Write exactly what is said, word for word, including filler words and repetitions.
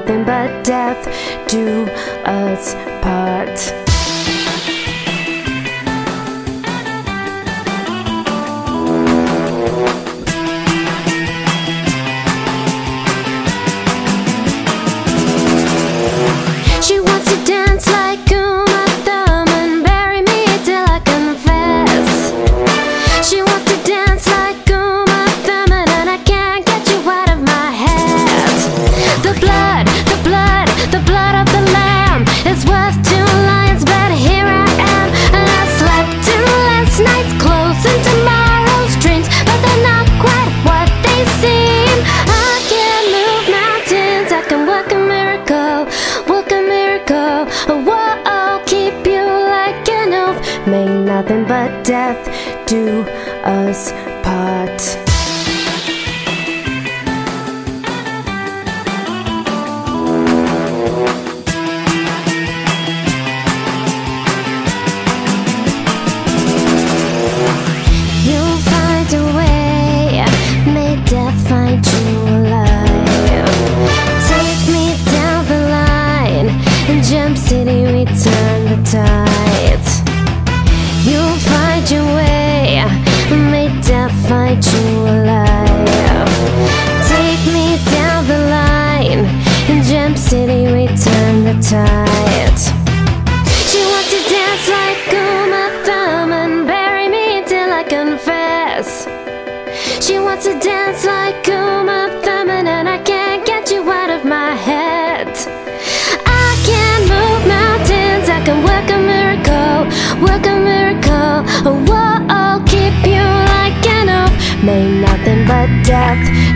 nothing but death do us part. She wants to dance like Uma Thurman, bury me till I confess. She wants to dance like Uma Thurman, and I can't get you out of my head. The blood, the blood, the blood of the lamb is worth two lions, but here I am. And I slept in last night's clothes and tomorrow's dreams, but they're not quite what they seem. I can move mountains, I can work a miracle, work a miracle. Whoa, I'll keep you like an oath. May nothing but death do us part. You'll find a way, may death find you alive. Take me down the line, in Gem City we turn the tides. You'll find your way, may death find you alive. Take me down the line, in Gem City we turn the tides. She wants to dance like Uma Thurman, bury me till I confess. She wants to dance like Uma Thurman, and I can't get you out of my head. I can move mountains, I can work a miracle, work a miracle. Whoa, I'll keep you like an oath. May nothing but death